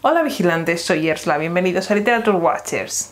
Hola vigilantes, soy Ersla, bienvenidos a Literature Watchers.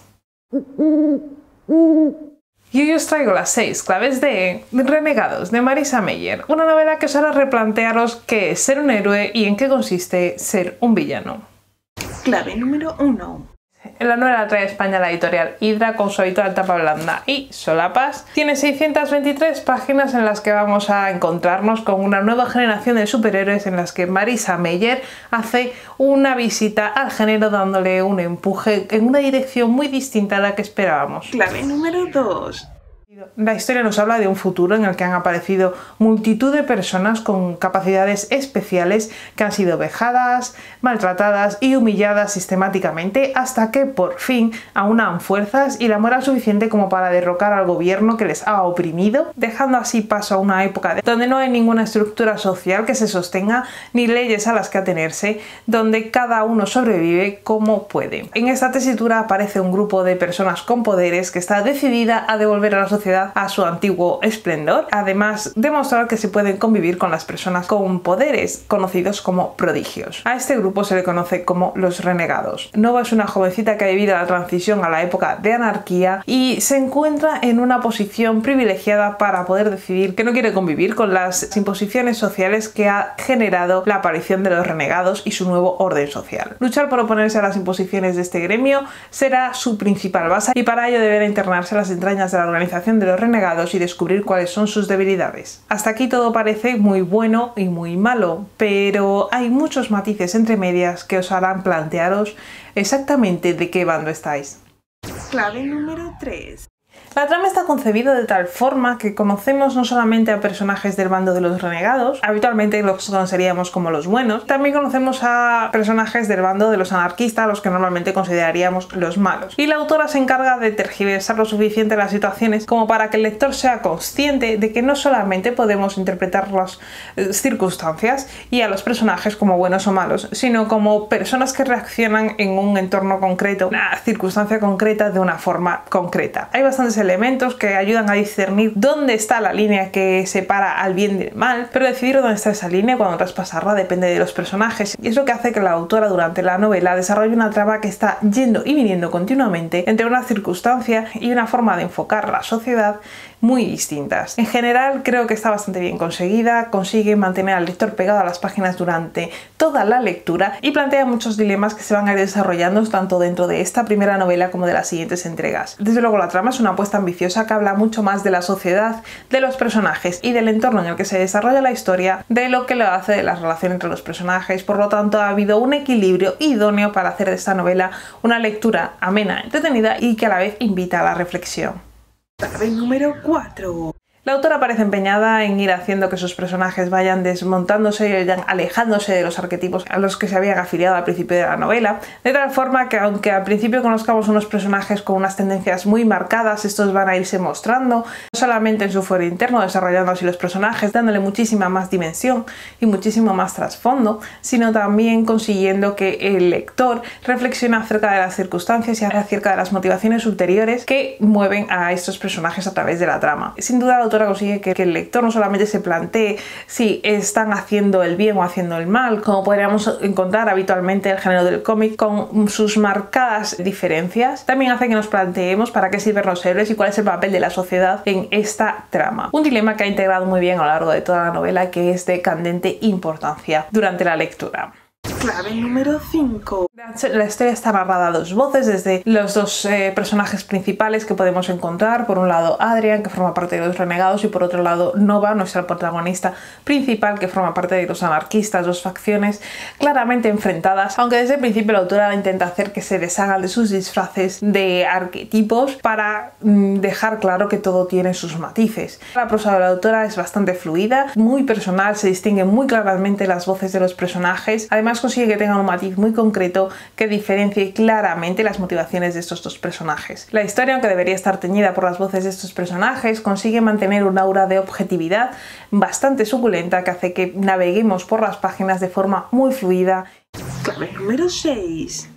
Y hoy os traigo las 6 claves de Renegados de Marisa Meyer, una novela que os hará replantearos qué es ser un héroe y en qué consiste ser un villano. Clave número 1. En la novela trae a España la editorial Hydra con su habitual tapa blanda y solapas. Tiene 623 páginas en las que vamos a encontrarnos con una nueva generación de superhéroes en las que Marisa Meyer hace una visita al género dándole un empuje en una dirección muy distinta a la que esperábamos. Clave número 2. La historia nos habla de un futuro en el que han aparecido multitud de personas con capacidades especiales que han sido vejadas, maltratadas y humilladas sistemáticamente hasta que por fin aunan fuerzas y la moral suficiente como para derrocar al gobierno que les ha oprimido, dejando así paso a una época donde no hay ninguna estructura social que se sostenga ni leyes a las que atenerse, donde cada uno sobrevive como puede. En esta tesitura aparece un grupo de personas con poderes que está decidida a devolver a la sociedad a su antiguo esplendor, además de mostrar que se pueden convivir con las personas con poderes, conocidos como prodigios. A este grupo se le conoce como los Renegados. Nova es una jovencita que ha vivido la transición a la época de anarquía y se encuentra en una posición privilegiada para poder decidir que no quiere convivir con las imposiciones sociales que ha generado la aparición de los Renegados y su nuevo orden social. Luchar por oponerse a las imposiciones de este gremio será su principal base y para ello deberá internarse en las entrañas de la organización de los Renegados y descubrir cuáles son sus debilidades. Hasta aquí todo parece muy bueno y muy malo, pero hay muchos matices entre medias que os harán plantearos exactamente de qué bando estáis. Clave número 3. La trama está concebida de tal forma que conocemos no solamente a personajes del bando de los renegados, habitualmente los conoceríamos como los buenos, también conocemos a personajes del bando de los anarquistas, los que normalmente consideraríamos los malos. Y la autora se encarga de tergiversar lo suficiente las situaciones como para que el lector sea consciente de que no solamente podemos interpretar las circunstancias y a los personajes como buenos o malos, sino como personas que reaccionan en un entorno concreto, una circunstancia concreta de una forma concreta. Hay bastantes elementos que ayudan a discernir dónde está la línea que separa al bien del mal, pero decidir dónde está esa línea cuando traspasarla depende de los personajes, y es lo que hace que la autora durante la novela desarrolle una trama que está yendo y viniendo continuamente entre una circunstancia y una forma de enfocar la sociedad muy distintas. En general creo que está bastante bien conseguida, consigue mantener al lector pegado a las páginas durante toda la lectura y plantea muchos dilemas que se van a ir desarrollando tanto dentro de esta primera novela como de las siguientes entregas. Desde luego la trama es una apuesta ambiciosa que habla mucho más de la sociedad, de los personajes y del entorno en el que se desarrolla la historia de lo que lo hace de la relación entre los personajes. Por lo tanto ha habido un equilibrio idóneo para hacer de esta novela una lectura amena, entretenida y que a la vez invita a la reflexión. Clave número 4. La autora parece empeñada en ir haciendo que sus personajes vayan desmontándose y vayan alejándose de los arquetipos a los que se habían afiliado al principio de la novela, de tal forma que aunque al principio conozcamos unos personajes con unas tendencias muy marcadas, estos van a irse mostrando, no solamente en su fuero interno, desarrollando así los personajes, dándole muchísima más dimensión y muchísimo más trasfondo, sino también consiguiendo que el lector reflexione acerca de las circunstancias y acerca de las motivaciones ulteriores que mueven a estos personajes a través de la trama. Sin duda la autora consigue que el lector no solamente se plantee si están haciendo el bien o haciendo el mal, como podríamos encontrar habitualmente el género del cómic con sus marcadas diferencias, también hace que nos planteemos para qué sirven los héroes y cuál es el papel de la sociedad en esta trama. Un dilema que ha integrado muy bien a lo largo de toda la novela, que es de candente importancia durante la lectura. Clave número 5. La historia está narrada a dos voces, desde los dos personajes principales que podemos encontrar. Por un lado Adrian, que forma parte de los Renegados, y por otro lado Nova, nuestra protagonista principal, que forma parte de los anarquistas, dos facciones claramente enfrentadas, aunque desde el principio la autora intenta hacer que se deshagan de sus disfraces de arquetipos para dejar claro que todo tiene sus matices. La prosa de la autora es bastante fluida, muy personal, se distinguen muy claramente las voces de los personajes, además consigue que tengan un matiz muy concreto que diferencie claramente las motivaciones de estos dos personajes. La historia, aunque debería estar teñida por las voces de estos personajes, consigue mantener un aura de objetividad bastante suculenta que hace que naveguemos por las páginas de forma muy fluida. Clave número 6.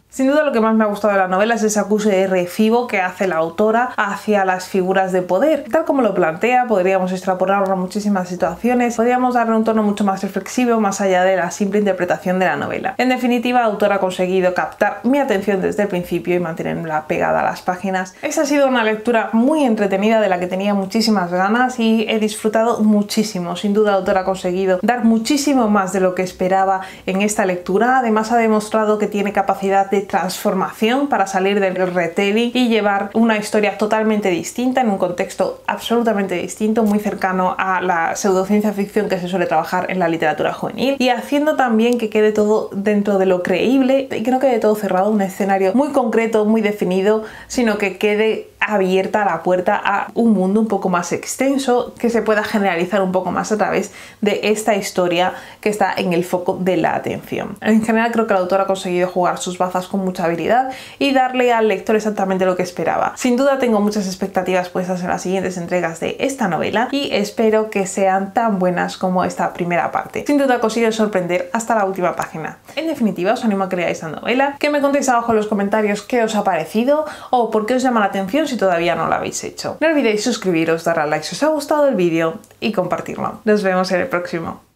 Sin duda lo que más me ha gustado de la novela es ese acuse reflexivo que hace la autora hacia las figuras de poder. Tal como lo plantea, podríamos extrapolarlo a muchísimas situaciones, podríamos darle un tono mucho más reflexivo más allá de la simple interpretación de la novela. En definitiva, la autora ha conseguido captar mi atención desde el principio y mantenerla pegada a las páginas. Esa ha sido una lectura muy entretenida de la que tenía muchísimas ganas y he disfrutado muchísimo. Sin duda la autora ha conseguido dar muchísimo más de lo que esperaba en esta lectura. Además ha demostrado que tiene capacidad de transformación para salir del retelling y llevar una historia totalmente distinta en un contexto absolutamente distinto, muy cercano a la pseudociencia ficción que se suele trabajar en la literatura juvenil, y haciendo también que quede todo dentro de lo creíble y que no quede todo cerrado, un escenario muy concreto, muy definido, sino que quede abierta la puerta a un mundo un poco más extenso que se pueda generalizar un poco más a través de esta historia que está en el foco de la atención. En general creo que la autora ha conseguido jugar sus bazas con mucha habilidad y darle al lector exactamente lo que esperaba. Sin duda tengo muchas expectativas puestas en las siguientes entregas de esta novela y espero que sean tan buenas como esta primera parte. Sin duda he conseguido sorprender hasta la última página. En definitiva, os animo a que leáis esta novela, que me contéis abajo en los comentarios qué os ha parecido o por qué os llama la atención si todavía no lo habéis hecho. No olvidéis suscribiros, darle a like si os ha gustado el vídeo y compartirlo. Nos vemos en el próximo.